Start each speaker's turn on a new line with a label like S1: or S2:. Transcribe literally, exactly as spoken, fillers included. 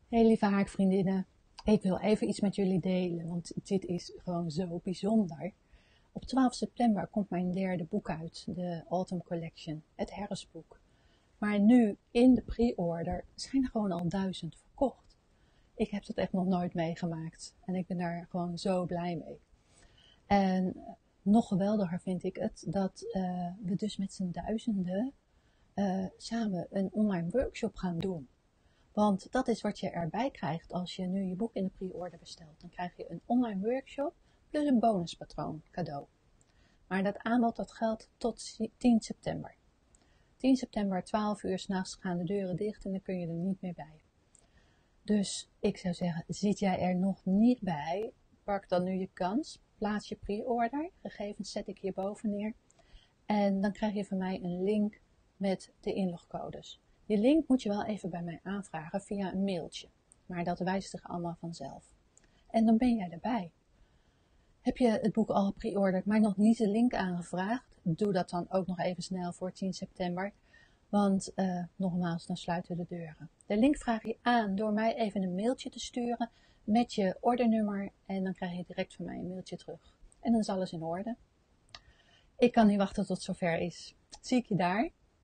S1: Hey lieve haakvriendinnen, ik wil even iets met jullie delen, want dit is gewoon zo bijzonder. Op twaalf september komt mijn derde boek uit, de Autumn Collection, het herfstboek. Maar nu in de pre-order zijn er gewoon al duizend verkocht. Ik heb dat echt nog nooit meegemaakt en ik ben daar gewoon zo blij mee. En nog geweldiger vind ik het dat uh, we dus met z'n duizenden uh, samen een online workshop gaan doen. Want dat is wat je erbij krijgt als je nu je boek in de pre-order bestelt. Dan krijg je een online workshop plus een bonuspatroon cadeau. Maar dat aanbod dat geldt tot tien september. tien september, twaalf uur 's nachts gaan de deuren dicht en dan kun je er niet meer bij. Dus ik zou zeggen, zit jij er nog niet bij? Pak dan nu je kans. Plaats je pre-order. Gegevens zet ik hierboven neer. En dan krijg je van mij een link met de inlogcodes. Die link moet je wel even bij mij aanvragen via een mailtje. Maar dat wijst zich allemaal vanzelf. En dan ben jij erbij. Heb je het boek al gepreorderd, maar nog niet de link aangevraagd? Doe dat dan ook nog even snel voor tien september. Want uh, nogmaals, dan sluiten de deuren. De link vraag je aan door mij even een mailtje te sturen met je ordernummer. En dan krijg je direct van mij een mailtje terug. En dan is alles in orde. Ik kan niet wachten tot het zover is. Zie ik je daar?